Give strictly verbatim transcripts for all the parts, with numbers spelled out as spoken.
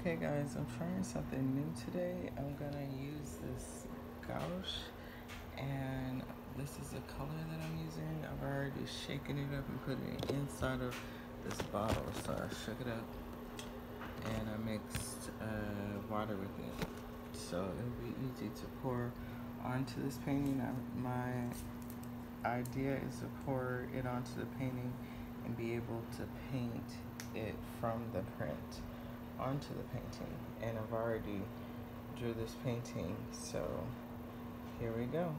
Okay guys, I'm trying something new today. I'm gonna use this Gouache, and this is the color that I'm using. I've already shaken it up and put it inside of this bottle. So I shook it up and I mixed uh, water with it. So it'll be easy to pour onto this painting. I, my idea is to pour it onto the painting and be able to paint it from the print onto the painting, and I've already drew this painting, so here we go.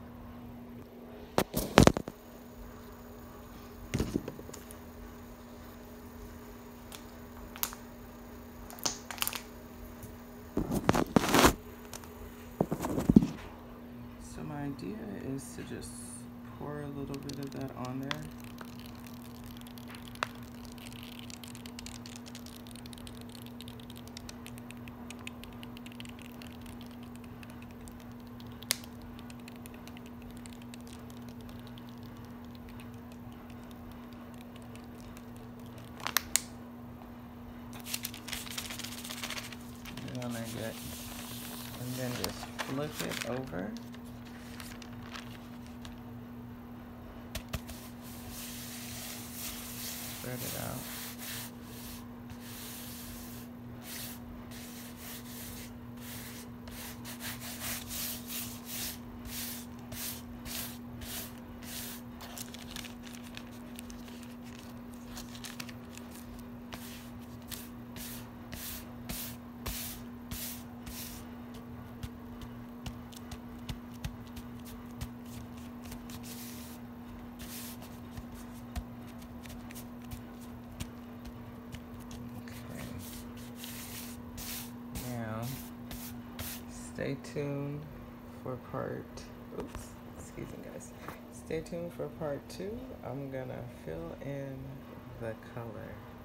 So my idea is to just pour a little bit of that on there. And then I get, and then just flip it over. Spread it out. Stay tuned for part, oops, excuse me guys. Stay tuned for part two. I'm gonna fill in the color.